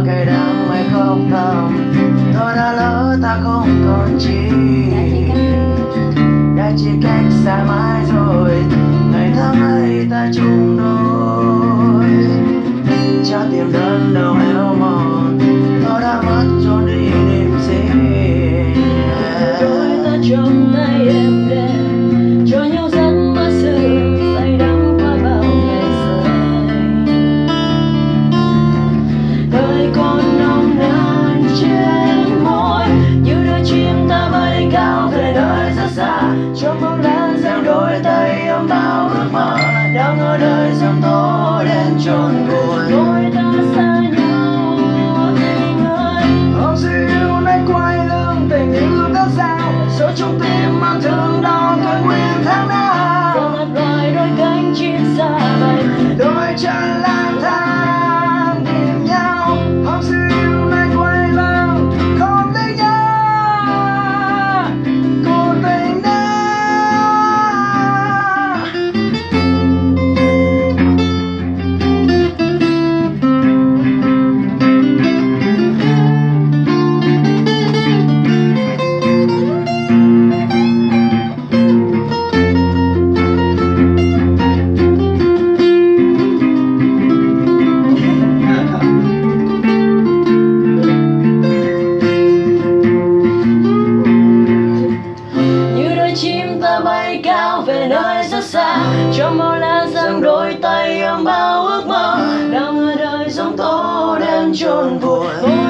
cay đắng mày khóc thầm. Tôi đã lỡ ta không còn chi, đã chia cách xa mãi rồi. Ngày tháng ấy ta chung đôi, trái tim đơn đâu héo mòn. Tôi đã mất trốn đi niềm tin. Đôi ta trong tay em đêm, cho nhau giấc mơ xưa say đắm qua bao ngày dài. Đời còn nồng nàn trên môi, như đôi chim ta bay cao về nơi rất xa. Trong bóng lan giang đôi tay ôm bao ước mơ, đang ở đời dòng tố đến chốn buồn. Đôi ta xa nhau tình ơi, Không gì yêu nay quay lưng, tình yêu đã sao sâu trong tim mang thương đau tôi nguyên tháng nào. giờ ngặt loài đôi cánh chim xa bay, Đôi chân lang thang tìm nhau. Không gì yêu nay quay lưng, không lấy nhau cuộc tình đã. như đôi chim ta bay cao về nơi rất xa. Trong bao la giang đôi tay ôm bao ước mơ, đang ở đời giông tố đến chốn buồn.